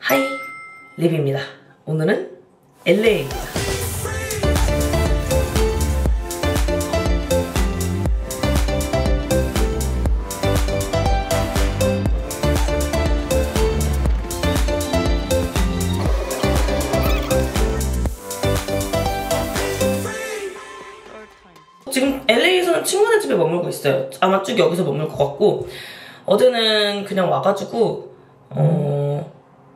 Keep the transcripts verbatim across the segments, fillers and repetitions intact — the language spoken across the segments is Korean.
하이, 립입니다. 오늘은 엘에이입니다. 지금 엘에이에서는 친구네 집에 머물고 있어요. 아마 쭉 여기서 머물 것 같고, 어제는 그냥 와가지고 어...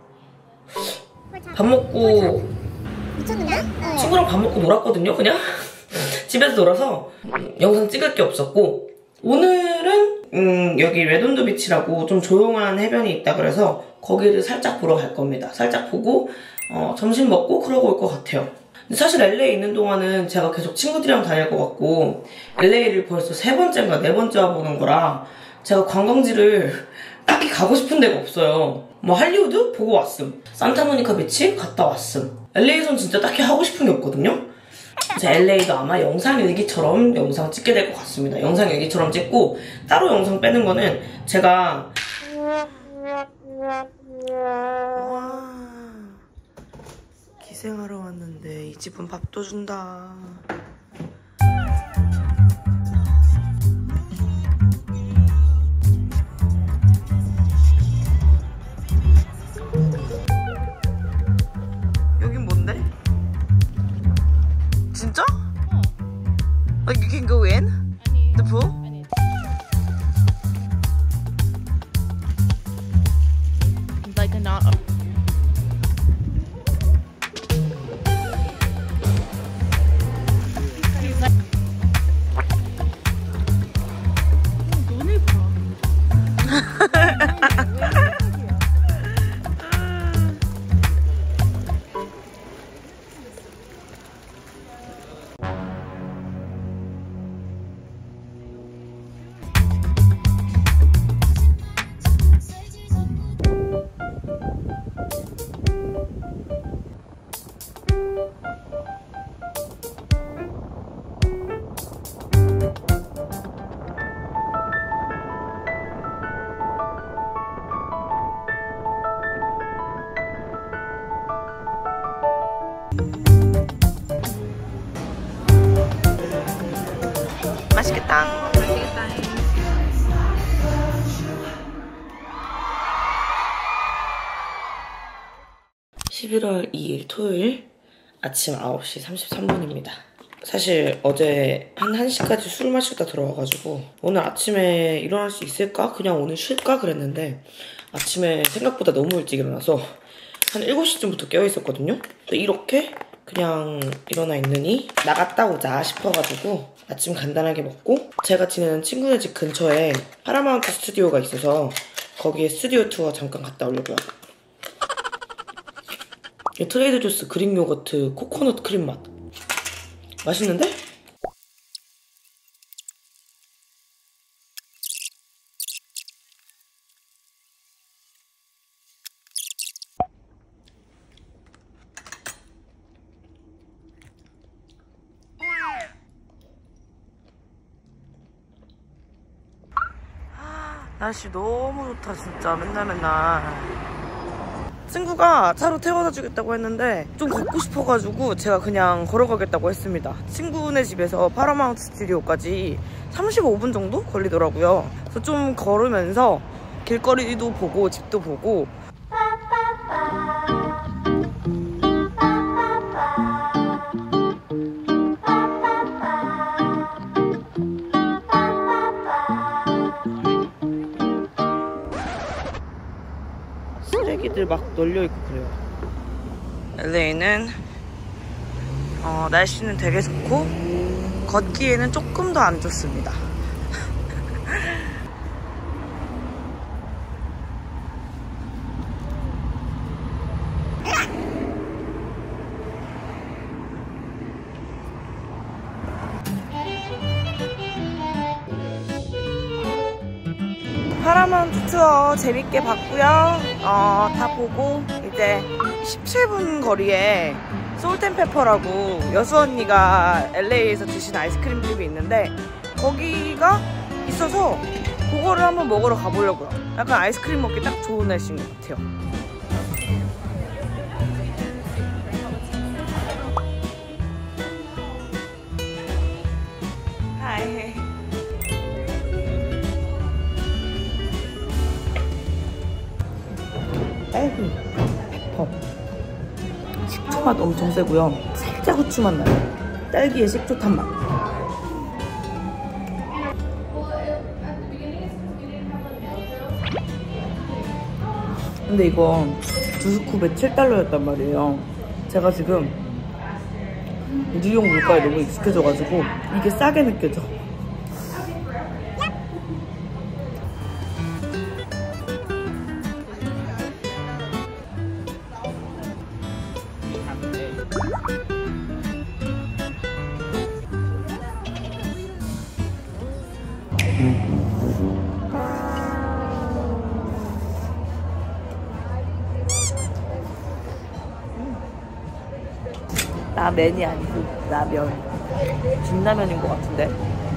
밥 먹고 친구랑 밥 먹고 놀았거든요. 그냥 집에서 놀아서 영상 찍을 게 없었고, 오늘은 음, 여기 레돈도 비치라고 좀 조용한 해변이 있다 그래서 거기를 살짝 보러 갈 겁니다. 살짝 보고 어, 점심 먹고 그러고 올 것 같아요. 근데 사실 엘에이 있는 동안은 제가 계속 친구들이랑 다닐 것 같고, 엘에이를 벌써 세 번째인가 네 번째 와보는 거라 제가 관광지를 딱히 가고 싶은 데가 없어요. 뭐 할리우드 보고 왔음, 산타모니카 비치 갔다 왔음. 엘에이에선 진짜 딱히 하고 싶은 게 없거든요. 그래서 엘에이도 아마 영상 일기처럼 영상 찍게 될 것 같습니다. 영상 일기처럼 찍고 따로 영상 빼는 거는 제가 기생하러 왔는데 이 집은 밥도 준다. 여긴 뭔데? 진짜? 어. Like you can go in? 아니. The pool? 아니. Like a not. 너네 봐. 맛있겠다. 맛있겠다. 십일월 이일 토요일 아침 아홉 시 삼십삼 분입니다. 사실 어제 한 1시까지 술 마시다 들어와가지고 오늘 아침에 일어날 수 있을까? 그냥 오늘 쉴까? 그랬는데 아침에 생각보다 너무 일찍 일어나서 한 일곱 시쯤부터 깨어있었거든요. 이렇게 그냥 일어나 있느니 나갔다 오자 싶어가지고 아침 간단하게 먹고, 제가 지내는 친구네 집 근처에 파라마운트 스튜디오가 있어서 거기에 스튜디오 투어 잠깐 갔다 오려고요. 이 트레이드 조스 그릭 요거트 코코넛 크림 맛 맛있는데? 날씨 너무 좋다 진짜. 맨날 맨날 친구가 차로 태워다 주겠다고 했는데 좀 걷고 싶어가지고 제가 그냥 걸어가겠다고 했습니다. 친구네 집에서 파라마운트 스튜디오까지 삼십오 분 정도 걸리더라고요. 그래서 좀 걸으면서 길거리도 보고 집도 보고. 쓰레기들 막 널려있고 그래요. 엘에이는 어, 날씨는 되게 좋고 걷기에는 조금 더 안 좋습니다. 파라마운트 투어 재밌게 봤고요. 어, 다 보고 이제 십칠 분 거리에 솔트앤페퍼라고 여수 언니가 엘에이에서 드신 아이스크림 집이 있는데 거기가 있어서 그거를 한번 먹으러 가보려고요. 약간 아이스크림 먹기 딱 좋은 날씨인 것 같아요. 하이. 딸기, 페퍼. 식초 맛 엄청 세고요. 살짝 후추 맛 나요. 딸기의 식초탄 맛. 근데 이거 두 스쿱에 칠 달러였단 말이에요. 제가 지금 뉴욕 물가에 너무 익숙해져가지고 이게 싸게 느껴져. 라면이 아니고 라면. 진라면인 것 같은데.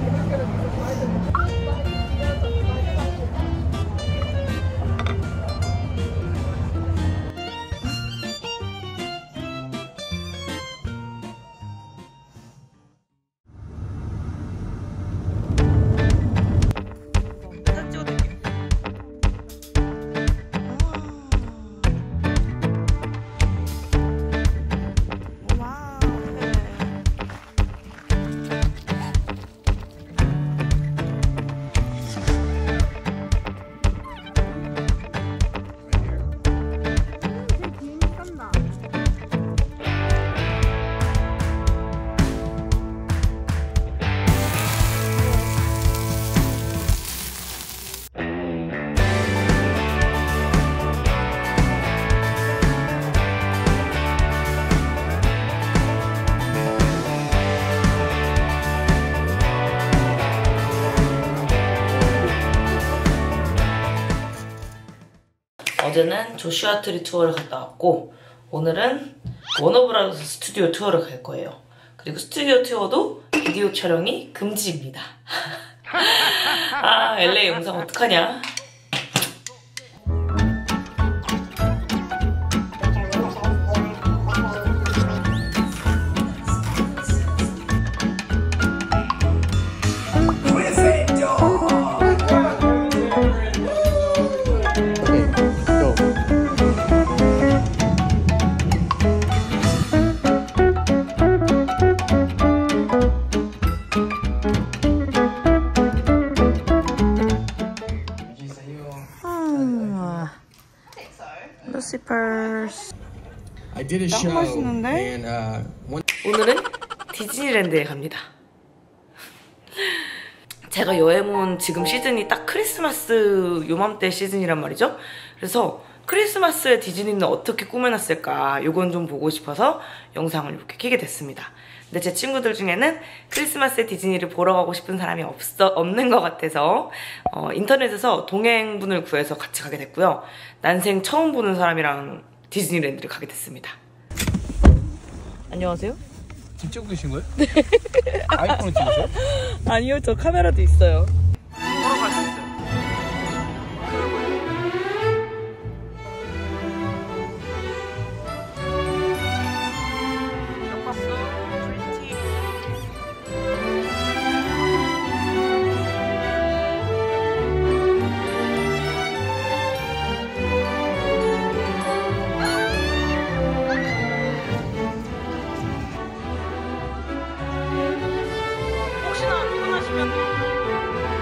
어제는 조슈아 트리 투어를 갔다 왔고 오늘은 워너브라더스 스튜디오 투어를 갈 거예요. 그리고 스튜디오 투어도 비디오 촬영이 금지입니다. 아, 엘에이 영상 어떡하냐? 루시퍼스. I did a show 맛있는데? and uh, one... 오늘은 디즈니랜드에 갑니다. 제가 여행 온 지금 시즌이 딱 크리스마스 요맘때 시즌이란 말이죠. 그래서 크리스마스에 디즈니는 어떻게 꾸며놨을까 요건 좀 보고 싶어서 영상을 이렇게 켜게 됐습니다. 근데 제 친구들 중에는 크리스마스에 디즈니를 보러 가고 싶은 사람이 없어, 없는 것 같아서 어, 인터넷에서 동행분을 구해서 같이 가게 됐고요. 난생 처음 보는 사람이랑 디즈니랜드를 가게 됐습니다. 안녕하세요. 지금 찍고 계신 거예요? 네. 아이폰을 찍으세요? 아니요, 저 카메라도 있어요. 보러 갈 수 있어요. 혹시나 피곤하시면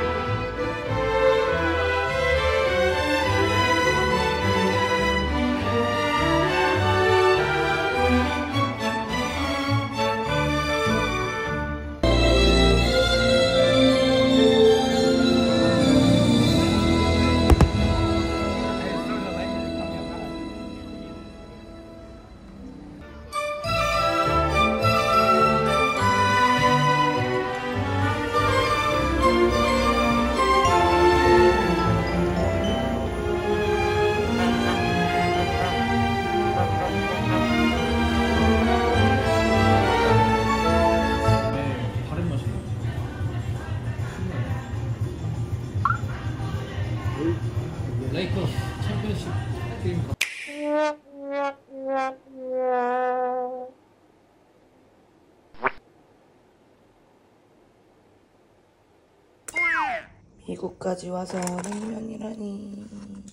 미국까지 와서 냉면이라니.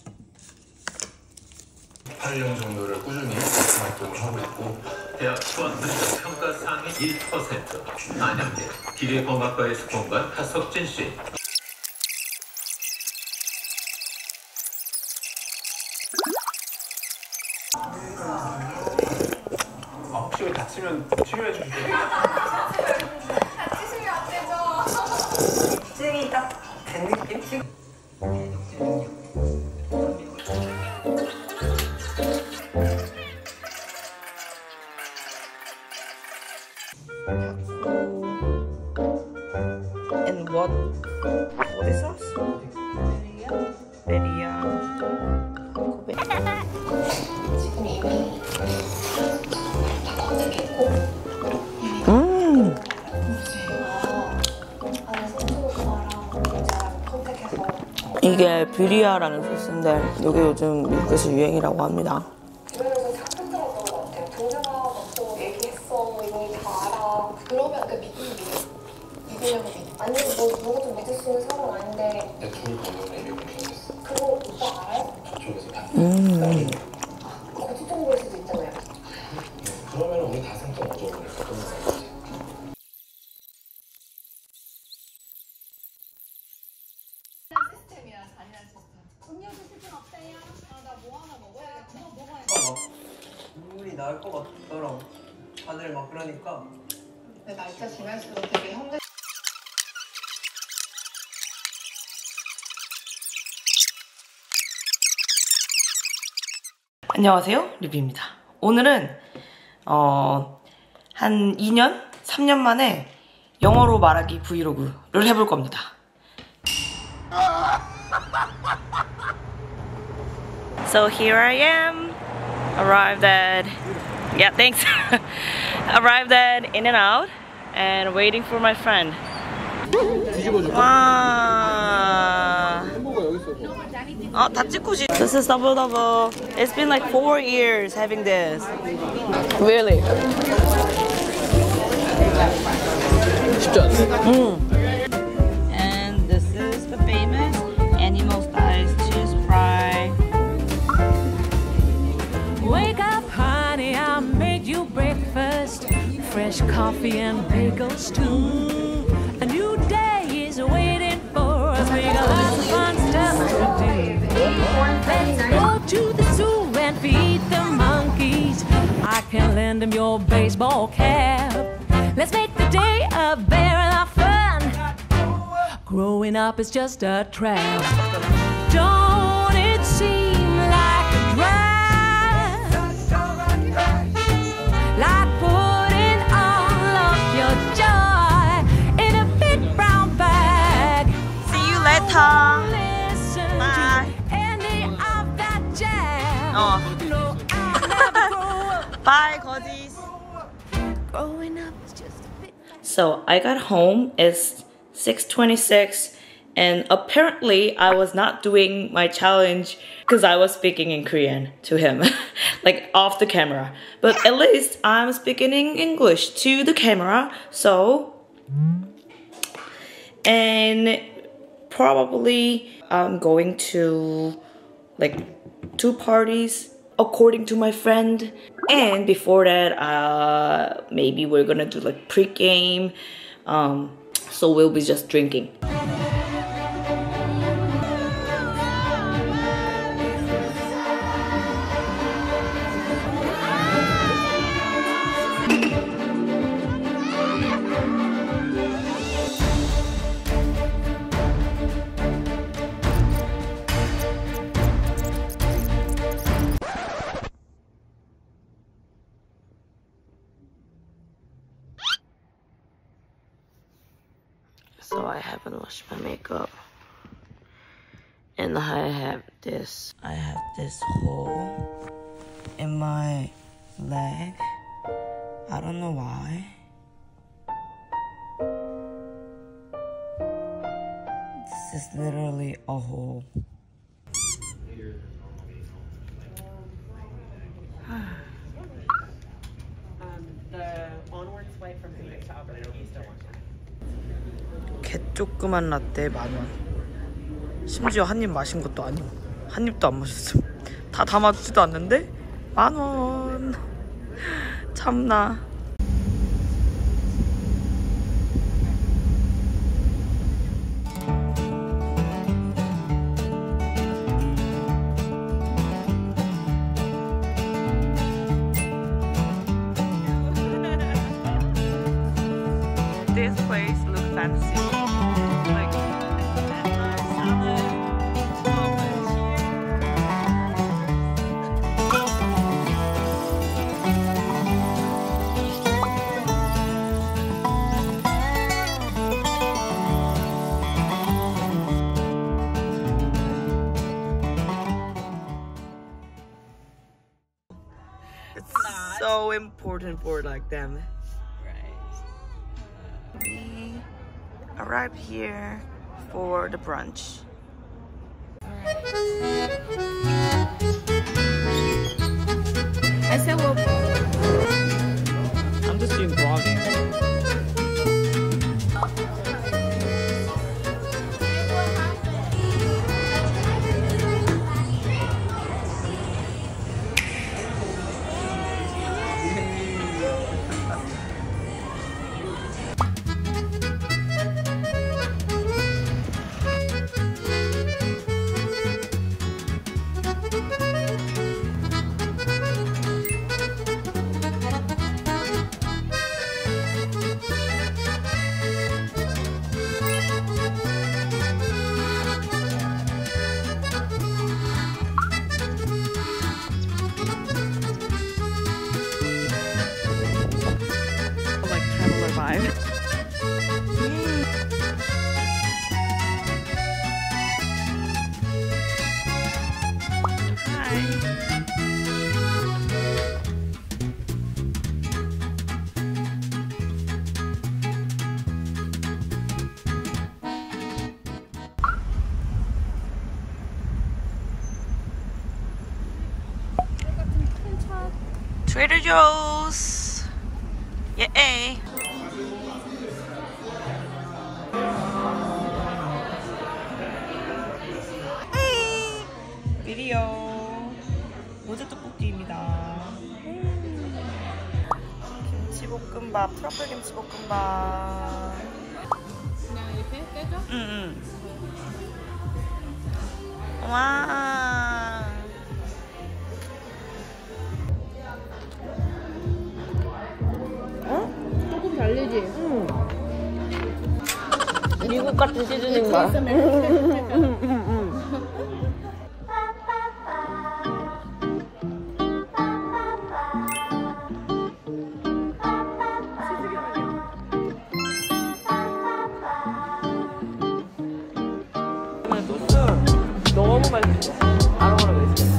팔 년 정도를 꾸준히 활동을 하고 있고 대학 수학능력 평가 상위 일 퍼센트 안양대 기계공학과의 수공관 하석진 씨. 아, 혹시 다치면 치료해 주시죠? 다치시면 안 되죠. 찡이 딱 된 느낌? And what? What is sauce? 베리야. 지금 이미 다 건드리고 음. 안에서 소스랑 모자랑 선택해서 이게 비리아라는 소스인데 이게 요즘 미국에서 유행이라고 합니다. 그러면서 작품 들었던 것 같아요. 동생아 너또 얘기했어. 이거 다 알아. 그러면 그 믿음이 믿으려고 믿. 아니 너 누구 좀 믿을 수 있는 사람 아닌데. 내 둘 때문에 미국에 있어. 그거 오빠 알아요? 저쪽에서 다. 음. 거짓 정보일 수도 있잖아요. 그러면 우리 다 생각 얻어버릴까? 눈물이 나올 것 같더라고. 다들 막 그러니까. 근데 날짜 지날수록 되게 힘들. 안녕하세요, 리비입니다. 오늘은 어, 한 이 년? 삼 년 만에 영어로 말하기 브이로그를 해볼 겁니다. So here I am, arrived at, yeah, thanks, arrived at In-N-Out and waiting for my friend. 뒤집어줘. 와. 햄버거 여기 있어. 어, 다 찍고 싶. This is double double. It's been like four years having this. Really? 쉽지 않네. Mm. And this is the famous animal style cheese fry. Wake up, honey, I'll make you breakfast. Fresh coffee and bagels too. A new day is waiting for us. We got lots of fun stuff to do. Let's go to the zoo and feed the monkeys. I can lend them your baseball cap. Let's make the day a very lot of fun. Growing up is just a trap. Don't it seem like a drag? Like putting all of your joy in a big brown bag. See you later. Listen Bye. to any of that jazz. Oh. No, I'll never grow up. Bye, 거짓. Growing up is just a bit. So I got home. It's six twenty-six. And apparently I was not doing my challenge because I was speaking in Korean to him, like off the camera. But at least I'm speaking in English to the camera, so. And probably I'm going to like two parties according to my friend. And before that, uh, maybe we're gonna do like pre-game. Um, so we'll be just drinking. So I haven't washed my makeup. And I have this. I have this hole in my leg. I don't know why. This is literally a hole. The onward swipe from Phoenix to Albuquerque is still on. 개 조그만 라떼 만 원. 심지어 한 입 마신 것도 아니고 한 입도 안 마셨음. 다 담아주지도 않는데 만 원. 참나. This place looks fancy. Like salad, it's so important for like them. We arrived here for the brunch. I said, well, I'm just doing vlogging. Like traveler vibe. Trader Joe's. Yeah. 비리오 로제 떡볶이입니다. 김치볶음밥, 트러플 김치볶음밥. 그냥 이렇게 떼줘? 응응. 와. 조금 달리지? 응. 미국 같은 시즈닝 맛. 소스 너무 맛있어. 아로마가 있어.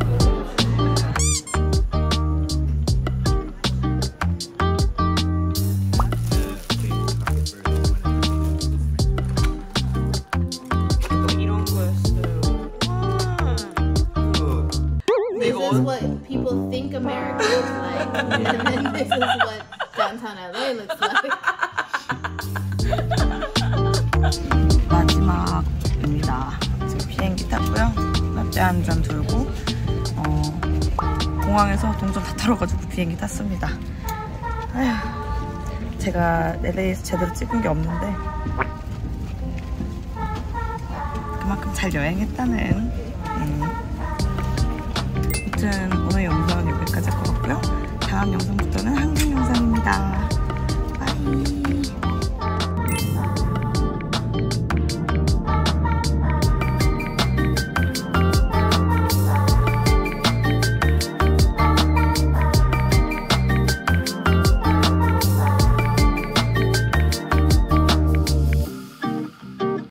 This is what people think America looks like, and then this is what downtown L A looks like. 마지막입니다. 지금 비행기 탔고요. 라떼 한 잔 들고 어, 공항에서 동전 다 털어가지고 비행기 탔습니다. 아휴, 제가 엘에이에서 제대로 찍은 게 없는데 그만큼 잘 여행했다는